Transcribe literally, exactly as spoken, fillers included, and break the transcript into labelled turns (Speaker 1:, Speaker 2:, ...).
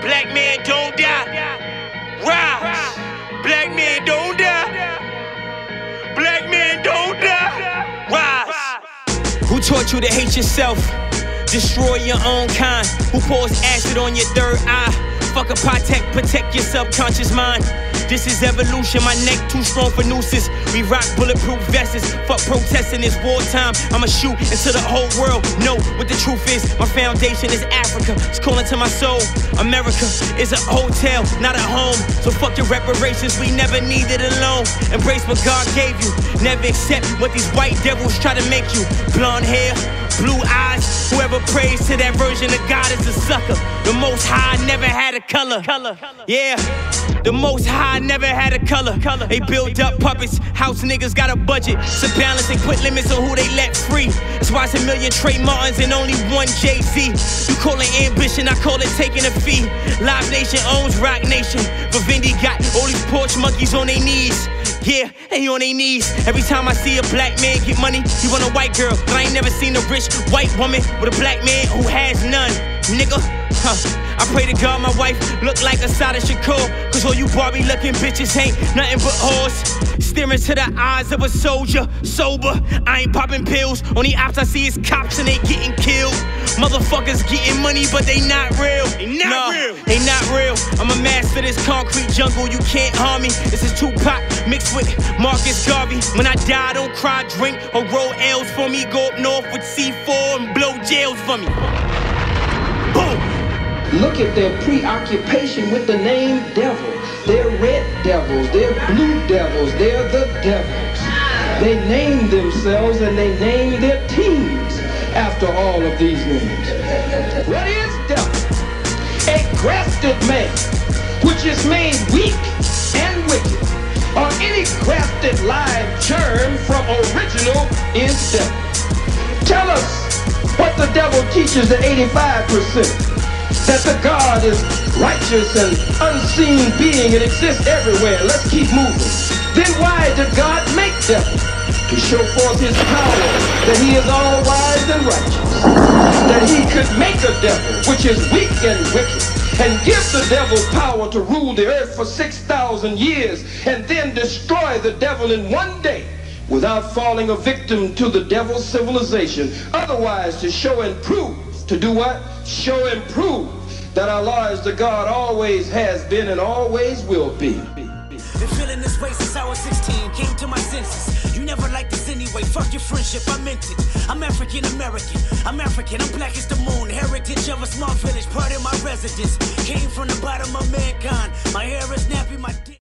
Speaker 1: Black man don't die. Rise. Black man don't die. Black man don't die. Rise. Who taught you to hate yourself? Destroy your own kind. Who pours acid on your third eye? Fuck a Patek, protect your subconscious mind. This is evolution, my neck too strong for nooses. We rock bulletproof vests, fuck protesting, it's wartime. I'ma shoot into the whole world, know what the truth is. My foundation is Africa, it's calling to my soul. America is a hotel, not a home. So fuck your reparations, we never needed alone. Embrace what God gave you, never accept what these white devils try to make you. Blonde hair, blue eyes, whoever prays to that version of God is a sucker. The Most High never had a color. Yeah, the Most High never had a color. They build up puppets, house niggas got a budget. So balance and put limits on who they let free. That's why it's a million Trey Martins and only one Jay-Z. You call it ambition, I call it taking a fee. Live Nation owns Rock Nation. Vivendi got all these porch monkeys on their knees. Yeah, they on their knees. Every time I see a black man get money, he want a white girl. But I ain't never seen a rich white woman with a black man who has none. Nigga, huh. I pray to God my wife look like Asada Shakur. Cause all you Barbie looking bitches ain't nothing but whores. Staring to the eyes of a soldier, sober. I ain't popping pills. Only ops I see is cops and they getting killed. Motherfuckers getting money but they not real. They not nah, real. They not real. I'm a master of this concrete jungle, you can't harm me. This is Tupac mixed with Marcus Garvey. When I die, don't cry, drink, or roll L's for me. Go up north with C four and blow jails for me. Boom!
Speaker 2: Look at their preoccupation with the name devil. They're red devils, they're blue devils, they're the devils. They name themselves and they name their teams after all of these names. What is devil? A grafted man, which is made weak and wicked, or any grafted live germ from original is devil. Tell us what the devil teaches the eighty-five percent. That the God is righteous and unseen being and exists everywhere. Let's keep moving. Then why did God make devil? To show forth his power, that he is all wise and righteous. That he could make a devil, which is weak and wicked, and give the devil power to rule the earth for six thousand years, and then destroy the devil in one day without falling a victim to the devil's civilization. Otherwise, to show and prove, to do what? Show and prove that Allah is the God always has been and always will be.
Speaker 3: Been feeling this way since I was sixteen, came to my senses. You never liked this anyway, fuck your friendship, I meant it. I'm African American, I'm African, I'm black as the moon. Heritage of a small village, part of my residence. Came from the bottom of mankind, my hair is nappy, my dick